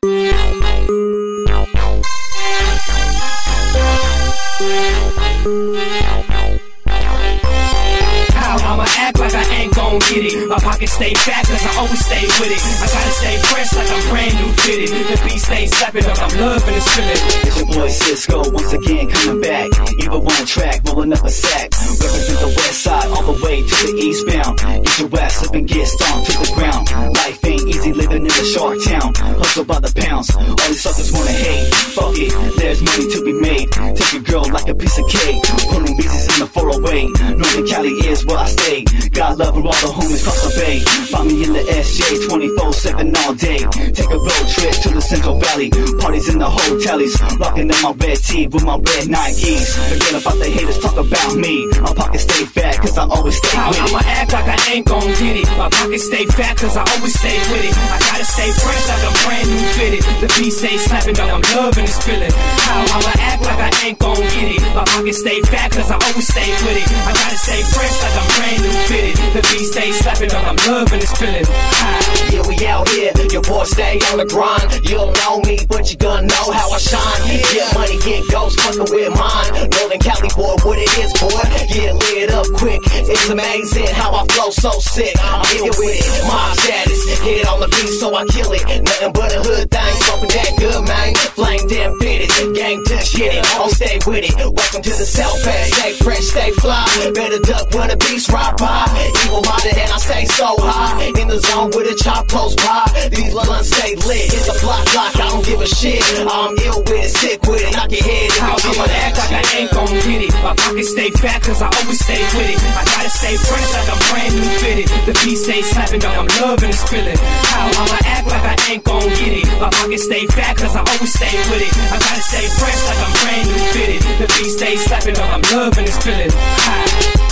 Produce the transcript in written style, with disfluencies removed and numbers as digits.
I'ma act like I ain't gon' get it. My pockets stay fat cause I always stay with it. I gotta stay fresh like I'm brand new fitted. The beat stays slapping up, I'm loving this feeling. It's your boy Cisco once again coming back. Either one track, rolling up a sack. Represent the west side all the way to the eastbound. Get your ass up and get stomped to the ground. Life ain't easy living in a shark town. Hustle by the pounds, all these suckers wanna hate. Fuck it, there's money to be made. Take your girl like a piece of cake. Put them beaches in the 408. Northern Cali is where I stay. God love for all the homies across the bay. Find me in the SJ 24/7 all day. Take a road trip to the Central Valley. Parties in the hotels. Rocking in my red tee with my red Nikes. Forget about the haters, talk about me. My pockets stay fat cause I always stay with it. I'ma act like I ain't gon' get it. My pockets stay fat cause I always stay with it. I gotta stay fresh like I'm brand new fitted. The beat stays slapping up, I'm loving this feeling. I'ma act like I ain't gon' get it. My pockets stay fat cause I always stay with it. I gotta stay fresh like I'm brand new fitted. The beat stays slapping up, I'm loving this feeling. Yeah, we out here, your boy stay on the grind. You don't know me, but you gonna know how I shine. Yeah, money, get ghosts, fucking with mine. Northern Cali boy, what it is, boy. Yeah, lit up quick. It's amazing how I flow so sick. I'm here with it, mob status. Hit on the beat, so I kill it. Nothing but a hood thing, smoking that good, man. Flamed and fitted, gang touch, get it. Oh, stay with it. Welcome to the South Bay. Stay fresh, stay fly. Better duck when the beats ride by. Evil minded and I stay so high. In the zone with a chop close by. These blunts stay lit. It's a block, I don't give a shit. I'm ill with it, sick with it. Knock your head if you I'ma act like I ain't gon' get it. My pockets stay fat cause I always stay with it. I gotta stay fresh like I'm brand new fitted. The beat stays slapping up, I'm loving this feeling. I'ma act like I ain't gon' get it. My pockets stay fat cause I always stay with it. I gotta stay fresh like I'm brand new fitted. The beat stays slapping up, I'm loving this feeling.